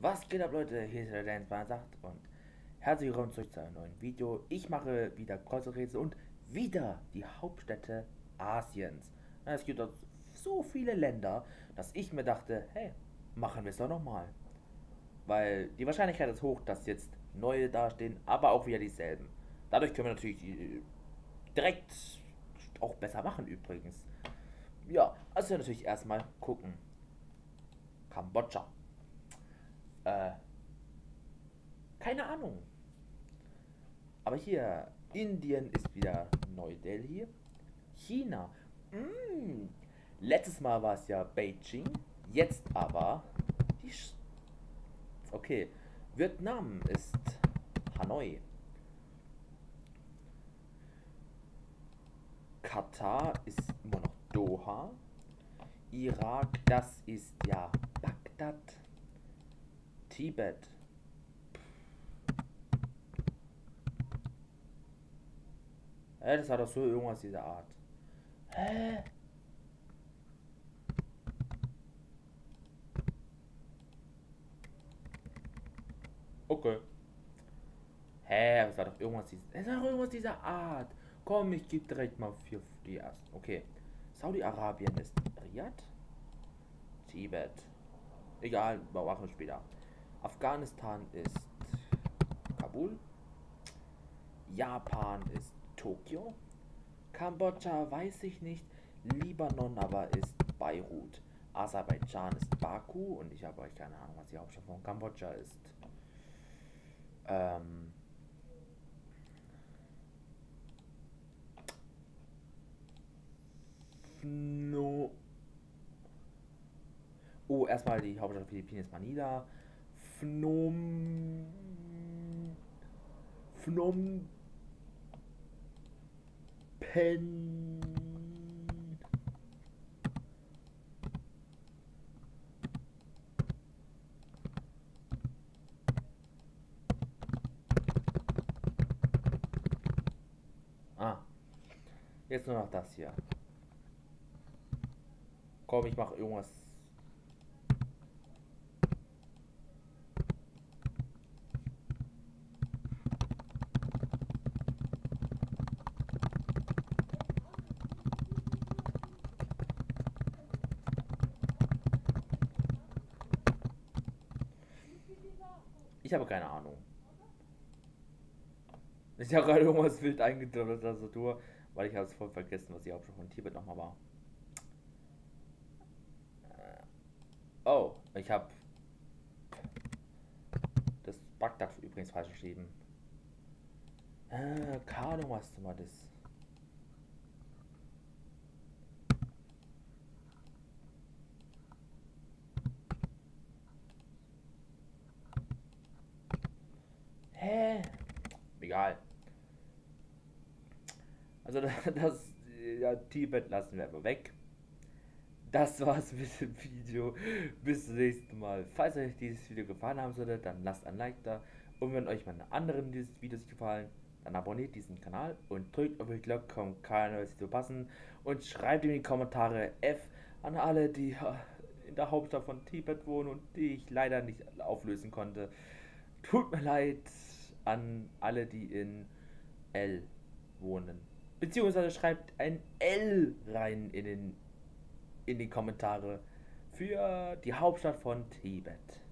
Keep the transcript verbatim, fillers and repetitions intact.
Was geht ab, Leute? Hier ist der Dance sagt und herzlich willkommen zurück zu einem neuen Video. Ich mache wieder Kreuzworträtsel und wieder die Hauptstädte Asiens. Ja, es gibt dort so viele Länder, dass ich mir dachte, hey, machen wir es doch nochmal. Weil die Wahrscheinlichkeit ist hoch, dass jetzt neue dastehen, aber auch wieder dieselben. Dadurch können wir natürlich die direkt auch besser machen übrigens. Ja, also natürlich erstmal gucken. Kambodscha. Äh, keine Ahnung. Aber hier, Indien ist wieder Neu-Delhi. China. Mm. Letztes Mal war es ja Beijing. Jetzt aber die Sch Okay. Vietnam ist Hanoi. Katar ist immer noch Doha. Irak, das ist ja Bagdad. Tibet. Hä, das war doch so irgendwas dieser Art. Hä? Okay. Hä, das war doch irgendwas dieser. Das war doch irgendwas dieser Art. Komm, ich gebe direkt mal für die ersten. Okay. Saudi-Arabien ist Riyadh. Tibet. Egal, überwachen wir später. Afghanistan ist Kabul. Japan ist Tokio. Kambodscha weiß ich nicht. Libanon aber ist Beirut. Aserbaidschan ist Baku und ich habe euch keine Ahnung, was die Hauptstadt von Kambodscha ist. Ähm. No. Oh, erstmal die Hauptstadt der Philippinen ist Manila. Phnom. Phnom Penh. Ah, jetzt nur noch das hier. Komm, ich mache irgendwas. Ich habe keine Ahnung. Ich habe gerade irgendwas wild eingetippt auf der Tastatur, weil ich habe es voll vergessen, was die Hauptstadt von Tibet nochmal war. Oh, ich habe das Bagdad übrigens falsch geschrieben. Äh, keine Ahnung, was du mal das. Hä? Egal. Also das, ja, Tibet lassen wir aber weg. Das war's mit dem Video. Bis zum nächsten Mal. Falls euch dieses Video gefallen haben sollte, dann lasst ein Like da. Und wenn euch meine anderen Videos gefallen, dann abonniert diesen Kanal und drückt auf die Glocke, um kein neues Video passen. Und schreibt in die Kommentare F an alle, die in der Hauptstadt von Tibet wohnen und die ich leider nicht auflösen konnte. Tut mir leid an alle, die in L wohnen. Beziehungsweise schreibt ein L rein in den in die Kommentare für die Hauptstadt von Tibet.